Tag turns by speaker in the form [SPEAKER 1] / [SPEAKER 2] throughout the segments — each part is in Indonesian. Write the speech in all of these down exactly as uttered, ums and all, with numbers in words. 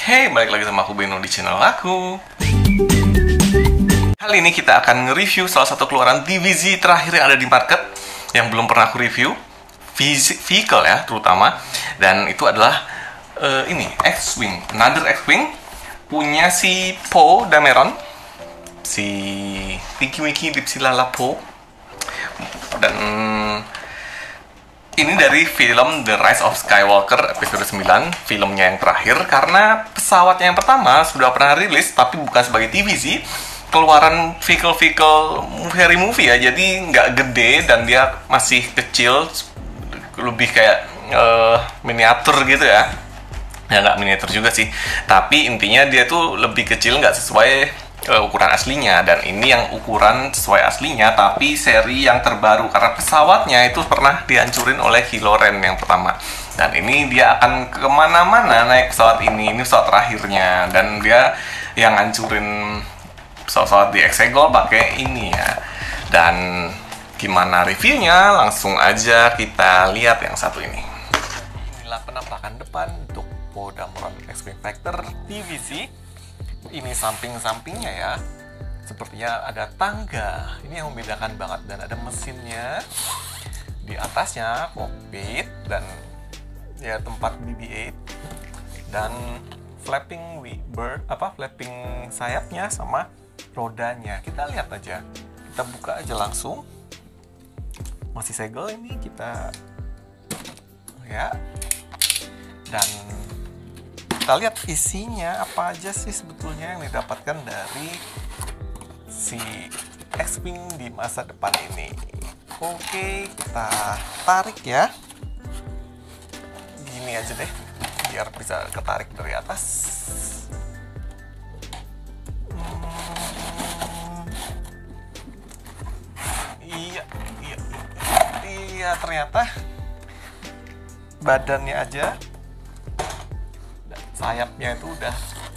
[SPEAKER 1] Hey, balik lagi sama aku Beno di channel aku. Kali ini kita akan nge-review salah satu keluaran T V Z terakhir yang ada di market yang belum pernah aku review, vehicle ya terutama. Dan itu adalah uh, ini X-Wing, another X-Wing punya si Poe Dameron, si Tinky Winky Dipsy-Lala Poe. Dan ini dari film The Rise of Skywalker episode sembilan, filmnya yang terakhir. Karena pesawatnya yang pertama sudah pernah rilis, tapi bukan sebagai T V Z, keluaran vehicle-vehicle very movie ya. Jadi nggak gede dan dia masih kecil, lebih kayak uh, miniatur gitu ya. Ya nggak miniatur juga sih, tapi intinya dia tuh lebih kecil, nggak sesuai Uh, ukuran aslinya. Dan ini yang ukuran sesuai aslinya, tapi seri yang terbaru karena pesawatnya itu pernah dihancurin oleh Kylo Ren yang pertama. Dan ini dia akan kemana-mana naik pesawat ini. Ini pesawat terakhirnya, dan dia yang hancurin pesawat-pesawat di Exegol pakai ini ya. Dan gimana reviewnya? Langsung aja kita lihat yang satu ini. Inilah penampakan depan untuk Poe Dameron X-Wing Fighter T V Z. Ini samping-sampingnya ya, sepertinya ada tangga. Ini yang membedakan banget. Dan ada mesinnya di atasnya, kokpit dan ya tempat B B eight dan flapping bird apa flapping sayapnya sama rodanya. Kita lihat aja, kita buka aja langsung. Masih segel ini, kita ya. Dan kita lihat isinya apa aja sih sebetulnya yang didapatkan dari si X-Wing di masa depan ini. Oke, kita tarik ya. Gini aja deh, biar bisa ketarik dari atas. Hmm, iya, iya, iya, ternyata badannya aja, sayapnya itu udah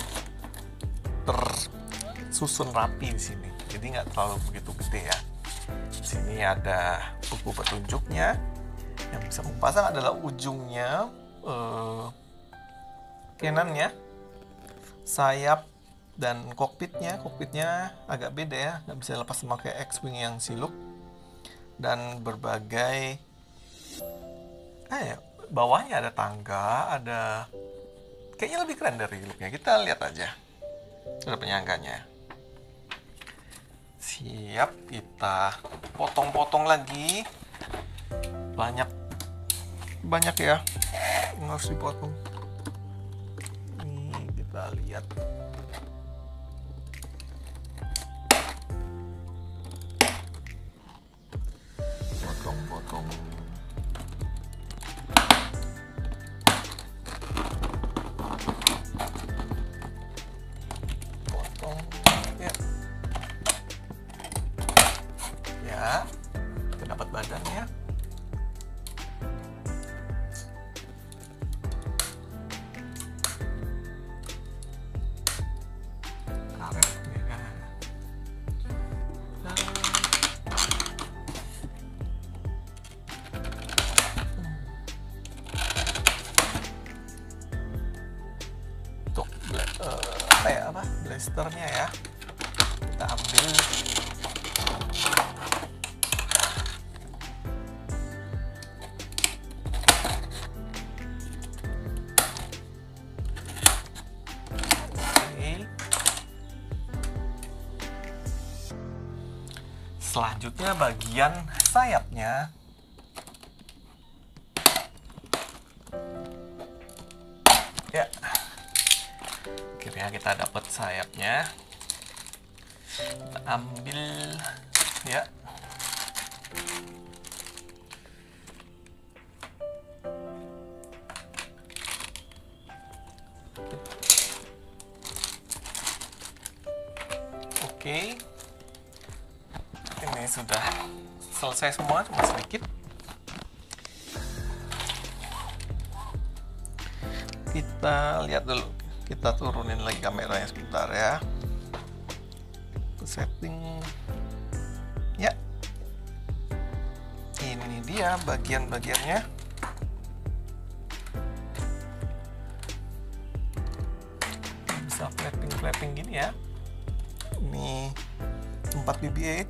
[SPEAKER 1] tersusun rapi di sini, jadi nggak terlalu begitu gede ya. Di sini ada buku petunjuknya, yang bisa kupasang adalah ujungnya eh, kanannya, sayap dan kokpitnya. Kokpitnya agak beda ya, nggak bisa lepas memakai X-Wing yang siluk. Dan berbagai, eh ya, bawahnya ada tangga, ada kayaknya lebih keren dari looknya. Kita lihat aja. Ada penyangganya. Siap, kita potong-potong lagi. Banyak, banyak ya yang harus dipotong. Ini kita lihat. Potong-potong. Dapat badannya. Karetnya. Untuk uh, apa ya, apa blasternya ya, kita ambil. Selanjutnya bagian sayapnya. Ya, akhirnya kita dapat sayapnya. Kita ambil ya. Oke. Ini sudah selesai semua, cuma sedikit. Kita lihat dulu, kita turunin lagi kameranya sebentar ya. Setting ya. Ini dia bagian-bagiannya. flapping gini ya. Ini empat B B eight.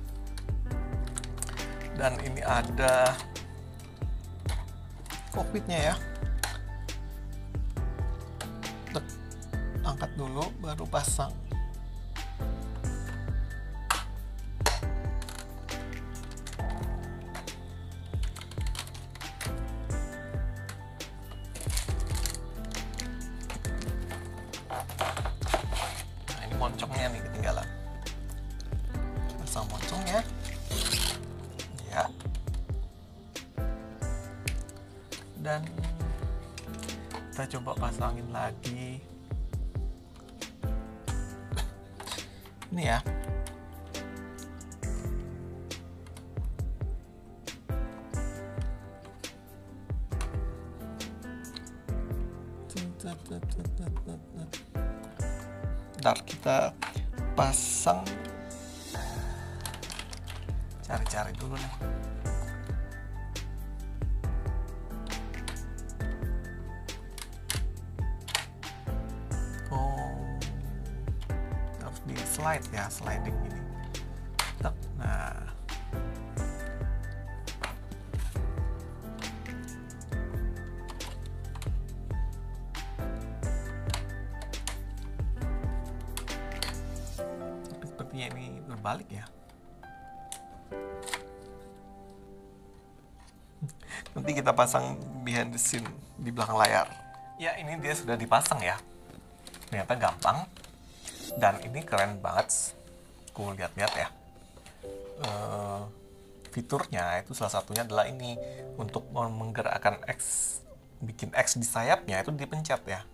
[SPEAKER 1] Dan ini ada kokpitnya ya. Tek, angkat dulu baru pasang. Nah, ini moncongnya nih ketinggalan. Pasang moncongnya. Ya. Dan kita coba pasangin lagi. Ini ya. Ntar kita pasang. Cari-cari dulu nih. Oh, harus di slide ya, sliding ini. Nah, tapi sepertinya ini berbalik ya. Nanti kita pasang behind the scene di belakang layar. Ya, ini dia sudah dipasang ya. Ternyata gampang. Dan ini keren banget. Aku lihat-lihat ya. Uh, fiturnya itu salah satunya adalah ini. Untuk menggerakkan X, bikin X di sayapnya itu dipencet ya.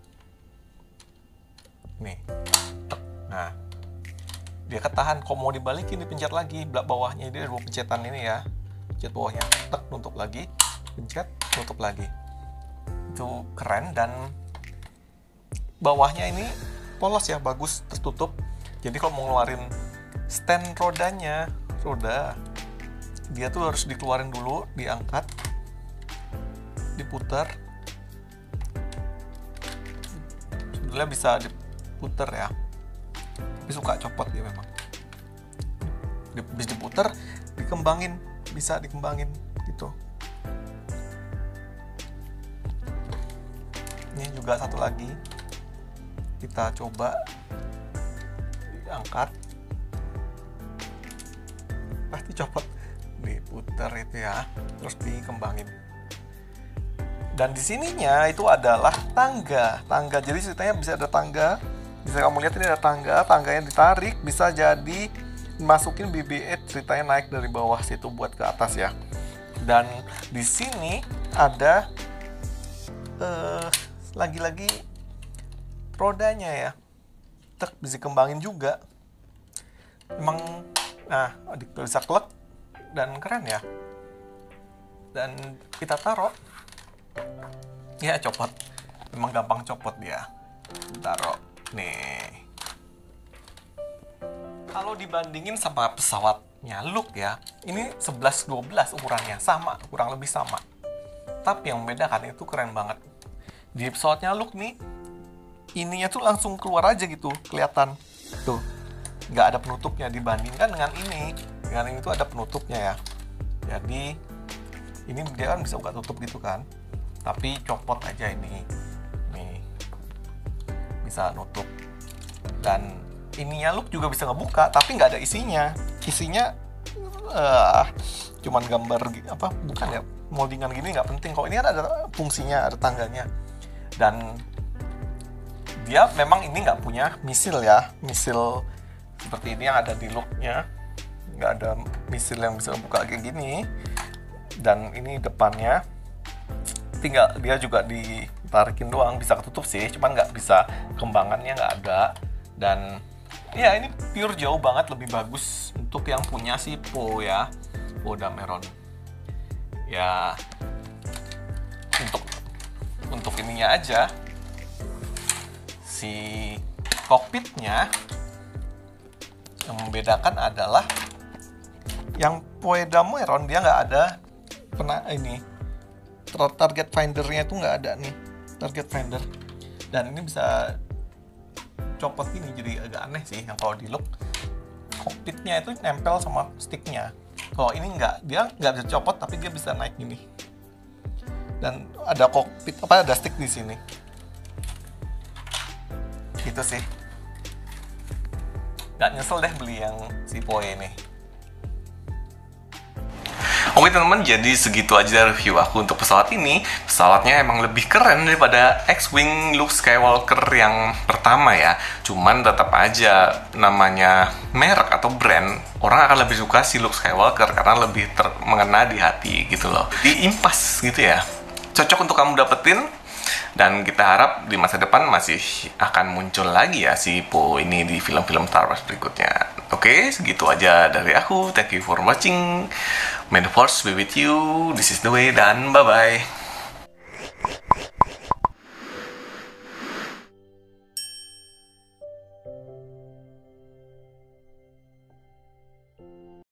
[SPEAKER 1] Nih. Nah. Dia ketahan. Kalau mau dibalikin dipencet lagi. Belak bawahnya dia ada dua pencetan ini ya. Pencet bawahnya. Tek, nutup lagi. Pencet, tutup lagi. Itu keren. Dan bawahnya ini polos ya, bagus, tertutup. Jadi kalau mau ngeluarin stand rodanya, roda, dia tuh harus dikeluarin dulu, diangkat, diputar. Sebenarnya bisa diputar ya, tapi suka copot dia memang. Bisa diputar, dikembangin, bisa dikembangin gitu. Ini juga satu lagi, kita coba diangkat, pasti copot, diputar itu ya, terus dikembangin. Dan di sininya itu adalah tangga, tangga. Jadi ceritanya bisa ada tangga, bisa kamu lihat ini ada tangga, tangganya ditarik, bisa jadi masukin B B eight, ceritanya naik dari bawah situ buat ke atas ya. Dan di sini ada uh, lagi-lagi rodanya ya, tek, bisa kembangin juga. Emang, nah, bisa klek dan keren ya. Dan kita taruh, ya copot. Memang gampang copot dia. Taruh, nih. Kalau dibandingin sama pesawatnya Look ya, ini sebelas dua belas ukurannya, sama, kurang lebih sama. Tapi yang membedakan itu keren banget. Di pesawatnya Look nih, ininya tuh langsung keluar aja gitu, kelihatan tuh, nggak ada penutupnya. Dibandingkan dengan ini, dengan ini tuh ada penutupnya ya. Jadi ini dia kan bisa buka tutup gitu kan, tapi copot aja ini, nih bisa nutup. Dan ininya Look juga bisa ngebuka, tapi nggak ada isinya. Isinya uh, cuman gambar apa, bukan ya, moldingan gini, nggak penting. Kalau ini kan ada fungsinya, ada tangganya. Dan dia memang ini nggak punya misil ya, misil seperti ini yang ada di Look-nya. Nggak ada misil yang bisa buka kayak gini. Dan ini depannya tinggal dia juga ditarikin doang, bisa ketutup sih, cuman nggak bisa, kembangannya nggak ada. Dan ya ini pure jauh banget lebih bagus untuk yang punya si Po ya, Po Dameron ya. Untuk untuk ininya aja, si kokpitnya yang membedakan adalah yang Po Dameron dia nggak ada pernah ini target findernya itu nggak ada nih, target finder. Dan ini bisa copot ini, jadi agak aneh sih yang kalau di look kokpitnya itu nempel sama sticknya. Kalau ini nggak, dia nggak bisa copot tapi dia bisa naik gini. Dan ada kokpit apa ada stick di sini. Gitu sih. Nggak nyesel deh beli yang si Poe ini. Oke teman-teman, jadi segitu aja review aku untuk pesawat ini. Pesawatnya emang lebih keren daripada X-Wing Luke Skywalker yang pertama ya. Cuman tetap aja namanya merek atau brand, orang akan lebih suka si Luke Skywalker karena lebih ter mengena di hati gitu loh. Di impas gitu ya. Cocok untuk kamu dapetin. Dan kita harap di masa depan masih akan muncul lagi ya si Poe ini di film-film Star Wars berikutnya. Oke, segitu aja dari aku. Thank you for watching. May the Force be with you. This is the way, dan bye-bye.